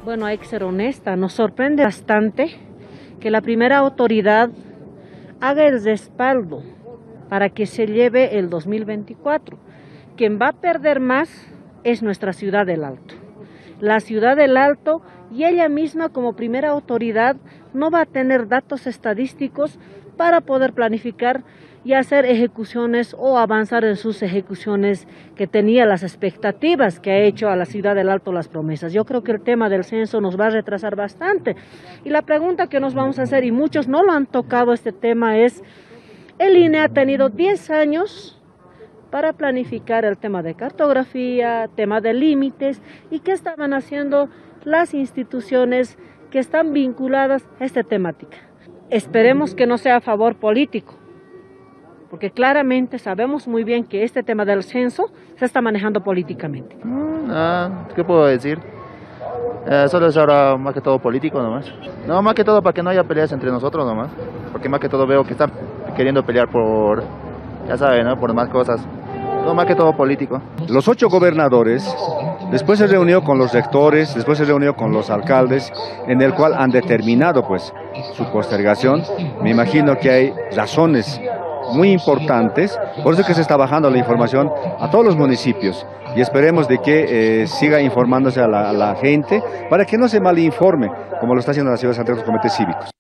Bueno, hay que ser honesta, nos sorprende bastante que la primera autoridad haga el respaldo para que se lleve el 2024. Quien va a perder más es nuestra ciudad del Alto. La ciudad del Alto y ella misma como primera autoridad no va a tener datos estadísticos para poder planificar y hacer ejecuciones o avanzar en sus ejecuciones que tenía las expectativas que ha hecho a la ciudad del Alto las promesas. Yo creo que el tema del censo nos va a retrasar bastante. Y la pregunta que nos vamos a hacer, y muchos no lo han tocado este tema, es: el INE ha tenido 10 años para planificar el tema de cartografía, tema de límites, y qué estaban haciendo las instituciones que están vinculadas a esta temática. Esperemos que no sea a favor político, porque claramente sabemos muy bien que este tema del censo se está manejando políticamente. ¿Qué puedo decir? Solo es ahora más que todo político nomás. No, más que todo para que no haya peleas entre nosotros nomás. Porque más que todo veo que están queriendo pelear por, ya saben, ¿no? Por más cosas. No, más que todo político. Los 8 gobernadores, después se reunió con los rectores, después se reunió con los alcaldes, en el cual han determinado pues su postergación. Me imagino que hay razones muy importantes, por eso que se está bajando la información a todos los municipios y esperemos de que siga informándose a la gente para que no se malinforme como lo está haciendo la ciudad de Santiago, los comités cívicos.